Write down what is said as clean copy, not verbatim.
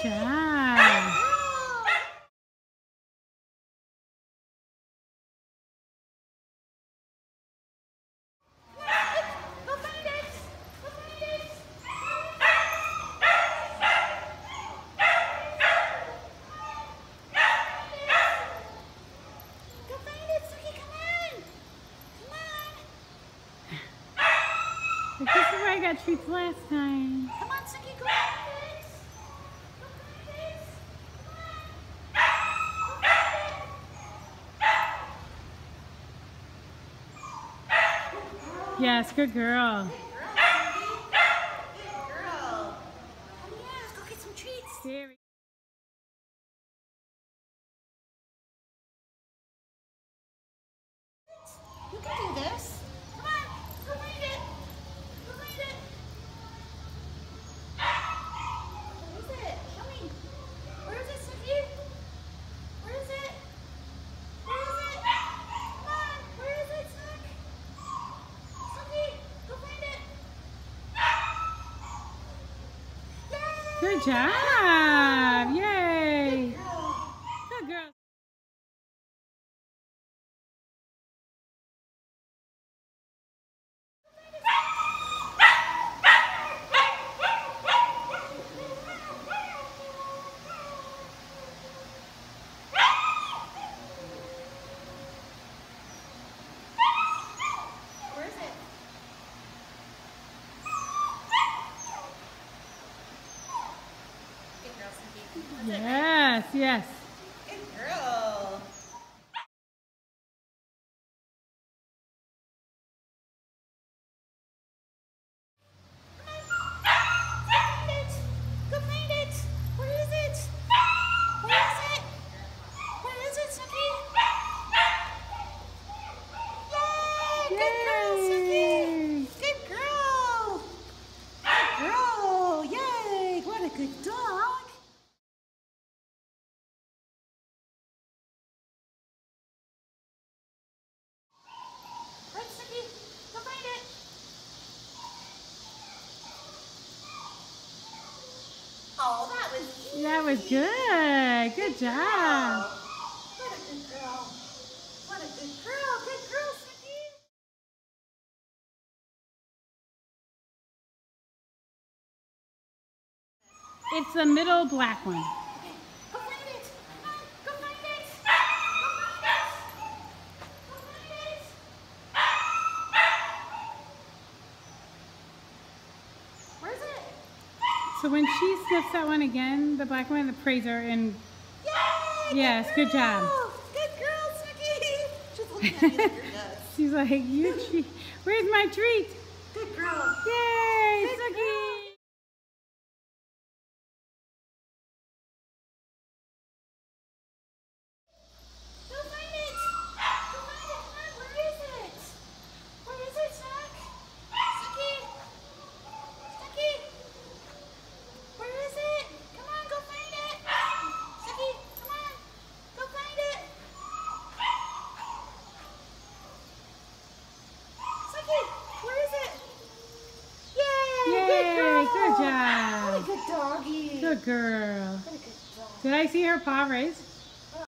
Good job. This is where I got treats last time. Come on, Suki, go find it. Yes, good girl. Good girl. Oh yeah, let's go get some treats. Very. You can do this. Come on, go find it. Go find it. Where is it? Show me. Where is it, Suki? Where is it? Where is it? Come on, where is it, Suki? Suki, go find it. Yay! Good job. Yay. Girl. Good girl. Where is it? Good girl, Suki. That's it. Yes, yes. Good girl. Go find it. Where is it? Where is it? Where is it, Suki? Yay! Good girl, Suki. Good girl. Good girl. Yay! What a good dog. Right, Suki. Go find it. Oh, that was easy. That was good. Good job. What a good girl. What a good girl. Good girl, Suki. It's the middle black one. Okay, go find it. Come on, go find it. Go find it. Go find it. Where is it? So when she sniffs that one again, the black one, praise her and Yay! yes, good job. Good girl, Suki. She's looking at me like you're nuts. she's like, you treat. Where's my treat? Good girl. Yay, Good Suki. Go find it. Go find it. Come on, where is it? Where is it, Suck? Suki. Suki. Where is it? Come on, go find it. Suki, come on. Go find it. Suki, where is it? Yay! Yay, good What a job. good doggy. Good girl. What a good dog. Did I see her paw raise?